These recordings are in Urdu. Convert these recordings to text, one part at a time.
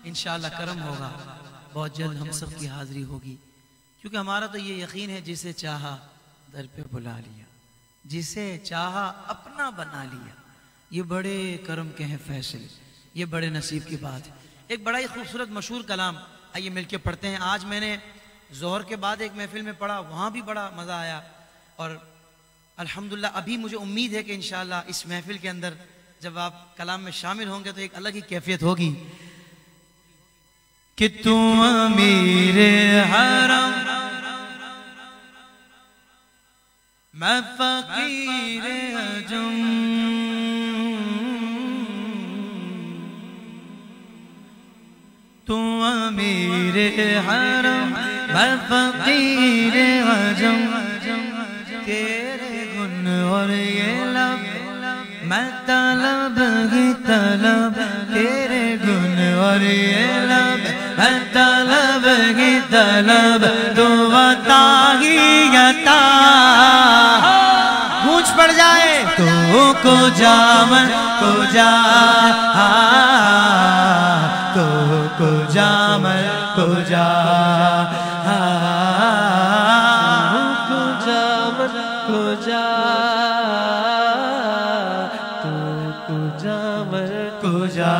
انشاءاللہ کرم ہوگا، بہت جلد ہم سب کی حاضری ہوگی، کیونکہ ہمارا تو یہ یقین ہے جسے چاہا در پہ بلا لیا، جسے چاہا اپنا بنا لیا۔ یہ بڑے کرم کے ہیں فیصلے، یہ بڑے نصیب کی بات ہے۔ ایک بڑا ہی خوبصورت مشہور کلام آئیے مل کے پڑھتے ہیں۔ آج میں نے ظہر کے بعد ایک محفل میں پڑھا، وہاں بھی بڑا مزہ آیا، اور الحمدللہ ابھی مجھے امید ہے کہ انشاءاللہ اس محفل کے اندر جب آپ کلام میں شامل ہوں گے تو ایک الگ ہی کیفیت ہوگی کہ تو امیر حرم میں فقیر عجم، تو امیر حرم میں فقیر عجم، تیرے گن اور یہ لب میں طلب ہی طلب، تیرے گن اور یہ لب میں طلب ہی طلب، تو عطا ہی عطا گونج پڑ جائے تو کو جامن کو جا، تو کو جامن کو جا، کو جامن کو جا، تو کو جامن کو جا،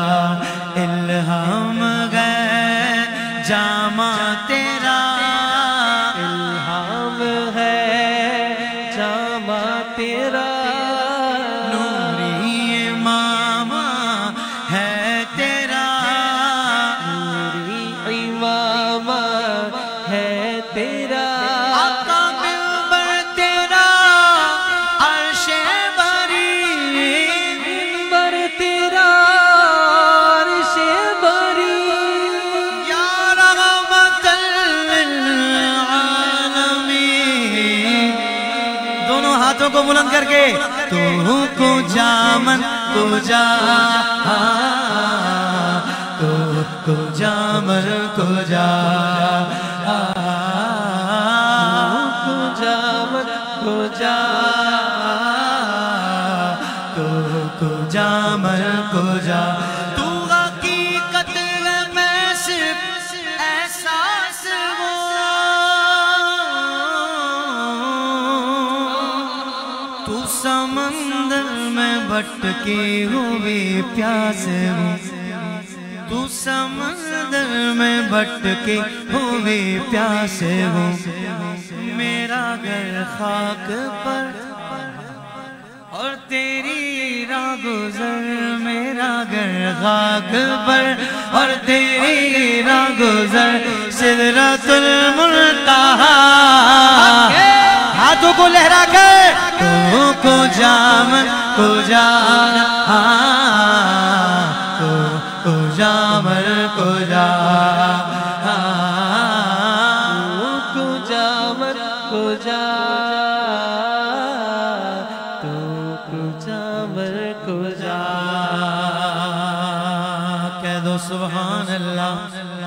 الہام ہے جامع تیرا، الہام ہے جامع تیرا، نوری امام ہے تیرا، نوری امام ہے تیرا، آقا منبر تیرا عرش بری، منبر تیرا عرش بری، یا رحمت للعالمین، دونوں ہاتھوں کو بلند کر کے تو کو جامن کو جا، تو کو جامن کو جا، کو جامن کو جا، تو کو جامن کو جا، تو حقیقت ہے میں صرف احساس ہوں، تو سمندر میں بھٹکی ہوئی پیاس ہوں، تو سمندر میں بھٹکی ہوئی پیاس ہوں، میرا گھر خاک پر اور تیری راہ گزر، میرا گھر خاک پر اور تیری راہ گزر، سدرۃ المنتہا، ہاتھوں کو لہرا کر تو کو جامن کو جا، کو جامن کو جا، کو جامن کو جا، تو کو جامن کو جا، کہہ دو سبحان اللہ۔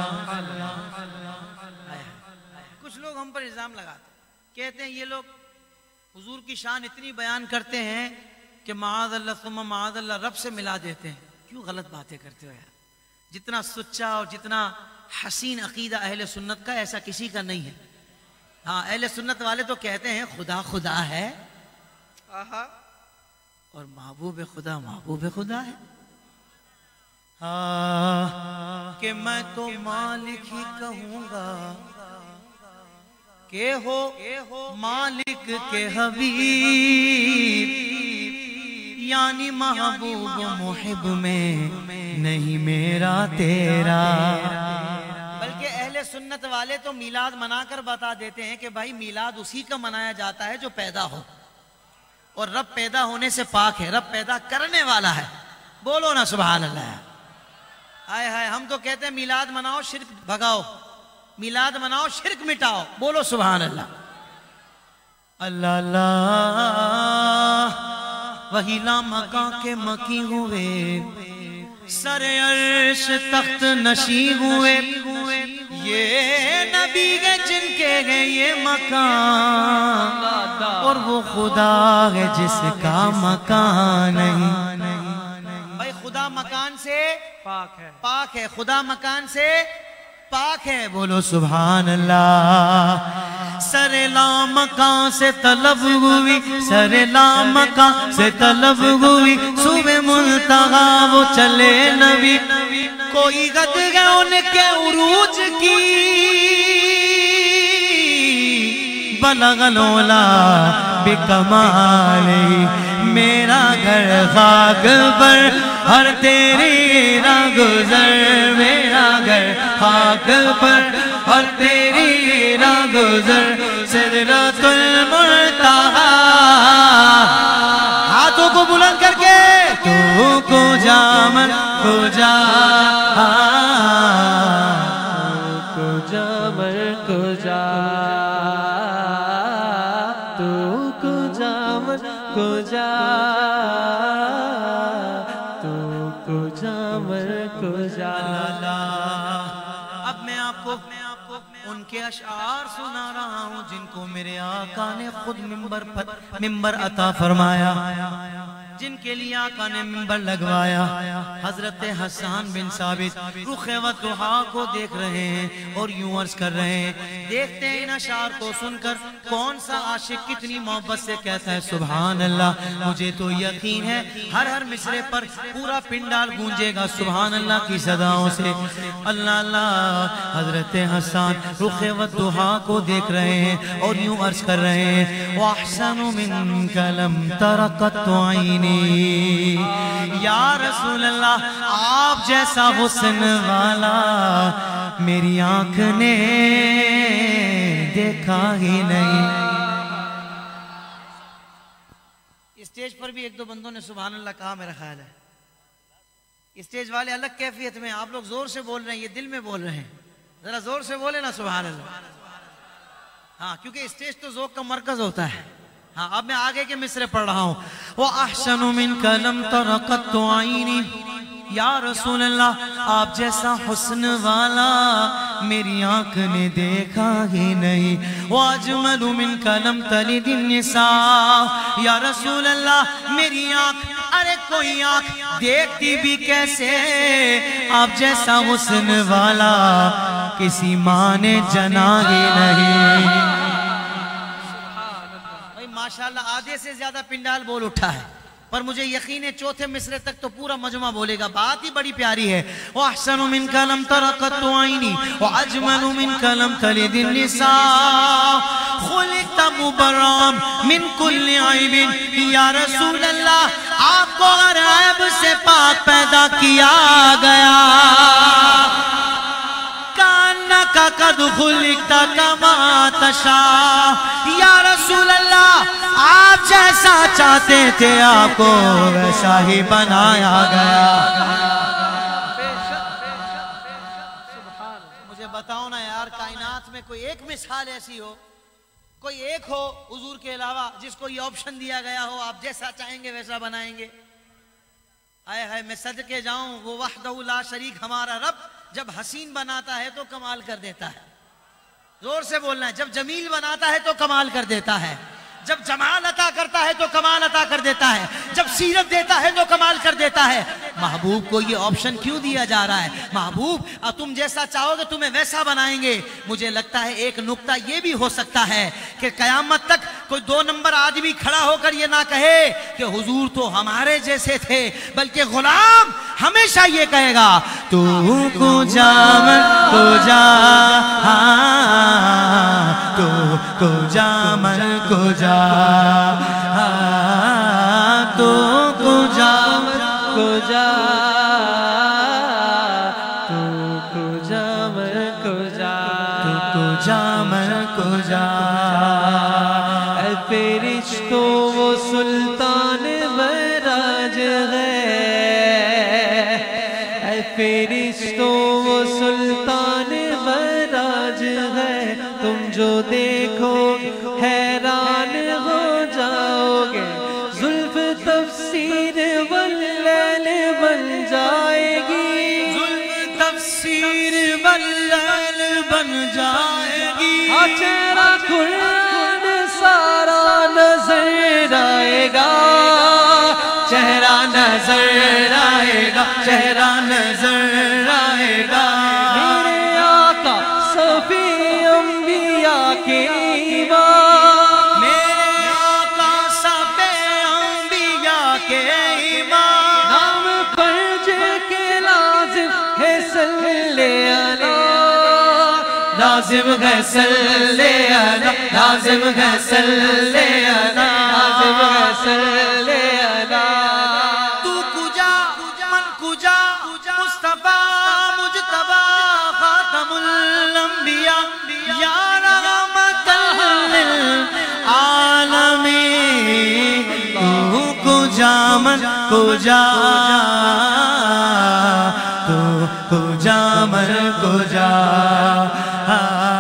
کچھ لوگ ہم پر الزام لگاتے کہتے ہیں یہ لوگ حضور کی شان اتنی بیان کرتے ہیں کہ معاذ اللہ ثم معاذ اللہ رب سے ملا دیتے ہیں، کیوں غلط باتیں کرتے ہو یار؟ جتنا سچا اور جتنا حسین عقیدہ اہل سنت کا ایسا کسی کا نہیں ہے۔ ہاں اہل سنت والے تو کہتے ہیں خدا خدا ہے اور محبوب خدا محبوب خدا ہے، کہ میں تو مالک ہی کہوں گا کہ ہو مالک کے حبیب، یعنی محبوب محب میں نہیں میرا تیرا۔ بلکہ اہل سنت والے تو میلاد منا کر بتا دیتے ہیں کہ بھائی میلاد اسی کا منایا جاتا ہے جو پیدا ہو، اور رب پیدا ہونے سے پاک ہے، رب پیدا کرنے والا ہے، بولو نا سبحان اللہ۔ ہائے ہائے، ہم تو کہتے ہیں میلاد مناؤ شرک بھگاؤ، میلاد مناؤ شرک مٹاؤ، بولو سبحان اللہ۔ اللہ اللہ وہی لامکاں کے مکی ہوئے، سر عرش تخت نشی ہوئے، یہ نبی ہے جن کے ہے یہ مکان، اور وہ خدا ہے جس کا مکان نہیں۔ بھائی خدا مکان سے پاک ہے خدا مکان سے پاک ہے بولو سبحان اللہ سر لامکان سے طلب ہوئی سر لامکان سے طلب ہوئی صبح ملتغا وہ چلے نبی کوئی غد ہے ان کے عروج کی بلغ العلا بکمالی میرا گھر خاک پر ہر تیری راہ گزر میرا گھر خاک پر ہر تیری راہ گزر سدرۃ المنتہا ہاتھوں کو بلند کر کے تو کو جا من کو جا کو جا من کو جا تو کو جا من کو جا تو کو جا من کو جا اب میں آپ کو ان کے اشعار سنا رہا ہوں جن کو میرے آقا نے خود ممبر عطا فرمایا جن کے لیے آقا نے ممبر لگوایا حضرت حسان بن ثابت رخ وضحا کو دیکھ رہے ہیں اور یوں عرض کر رہے ہیں دیکھتے ہیں ان اشعار کو سن کر کون سا عاشق کتنی محبت سے کہتا ہے سبحان اللہ مجھے تو یقین ہے ہر مصرے پر پورا پنڈال گونجے گا سبحان اللہ کی صداؤں سے اللہ اللہ حضرت حسان رخ وضحا کو دیکھ رہے ہیں اور یوں عرض کر رہے ہیں وَأَحْسَنُ مِنْكَ لَمْ تَرَ قَطُّ عَيْنِي یا رسول اللہ آپ جیسا حسن والا میری آنکھ نے دیکھا ہی نہیں اسٹیج پر بھی ایک دو بندوں نے سبحان اللہ کہا میرا خیال ہے اسٹیج والے الگ کیفیت میں آپ لوگ زور سے بول رہے ہیں یہ دل میں بول رہے ہیں ذرا زور سے بولے نا سبحان اللہ ہاں کیونکہ اسٹیج تو ذوق کا مرکز ہوتا ہے ہاں اب میں آگے کے مصرے پڑھ رہا ہوں وَأَحْسَنُ مِنْكَ لَمْ تَرَ قَطُّ عَيْنِي یا رسول اللہ آپ جیسا حسن والا میری آنکھ نے دیکھا ہی نہیں وَأَجْمَلُ مِنْكَ لَمْ تَلِدِ النِّسَاءُ یا رسول اللہ میری آنکھ ارے کوئی آنکھ دیکھتی بھی کیسے آپ جیسا حسن والا کسی ماں نے جنا ہی نہیں ماشاءاللہ آدھے سے زیادہ پنڈال بول اٹھا ہے پر مجھے یقین ہے چوتھے مصرے تک تو پورا مجمع بولے گا بات ہی بڑی پیاری ہے وَأَحْسَنُ مِنْكَ لَمْ تَرَ قَطُّ عَيْنِي وَأَجْمَلُ مِنْكَ لَمْ تَلِدِ النِّسَاءُ خُلِقْتَ مُبَرَّأً مِنْ كُلِّ عَيْبٍ یا رسول اللہ آپ کو ہر عیب سے پاک پیدا کیا گیا کَأَنَّكَ قَدْ خُلِقْتَ كَمَا تَشَاءُ یا رسول اللہ آپ جیسا چاہتے تھے آپ کو ویسا ہی بنایا گیا مجھے بتاؤ نا یار کائنات میں کوئی ایک مثال ایسی ہو کوئی ایک ہو حضور کے علاوہ جس کو یہ آپشن دیا گیا ہو آپ جیسا چاہیں گے ویسا بنائیں گے آئے ہائے میں صدقے جاؤں وہ وحدہ لا شریک ہمارا رب جب حسین بناتا ہے تو کمال کر دیتا ہے زور سے بولنا ہے جب جمیل بناتا ہے تو کمال کر دیتا ہے جب جمال عطا کرتا ہے تو کمال عطا کر دیتا ہے جب سیرت دیتا ہے تو کمال کر دیتا ہے محبوب کو یہ آپشن کیوں دیا جا رہا ہے محبوب تم جیسا چاہو گے تمہیں ویسا بنائیں گے مجھے لگتا ہے ایک نقطہ یہ بھی ہو سکتا ہے کہ قیامت تک کوئی 2 نمبر آدمی کھڑا ہو کر یہ نہ کہے کہ حضور تو ہمارے جیسے تھے بلکہ غلام ہمیشہ یہ کہے گا تو کو جا من کو جا تو کو جا من کو جا تو کو جا من کو جا تو کو جا من کو جا تو کو جا من کو جا اے فرشتوں وہ سلطان معراج ہے اے فرشتوں وہ سلطان معراج ہے تم جو دیکھو حیران ہو جاؤ گے زلف تفسیر واللیل بن جائے گی زلف تفسیر واللیل بن جائے گی چہرہ قرآن سارا نظر آئے گا چہرہ نظر آئے گا چہرہ نظر آئے گا میرے آقا صفی انبیاء کے امام میرے آقا سب انبیاء کے امام نام پر جے کے لازم ہے صلی اللہ لازم ہے صلی اللہ لازم ہے صلی اللہ لازم ہے صلی اللہ تو کجا من کجا مصطفیٰ مجتبی خاتم الانبیاء یا رحمت للعالمین تو کجا من کجا تو کجا من کجا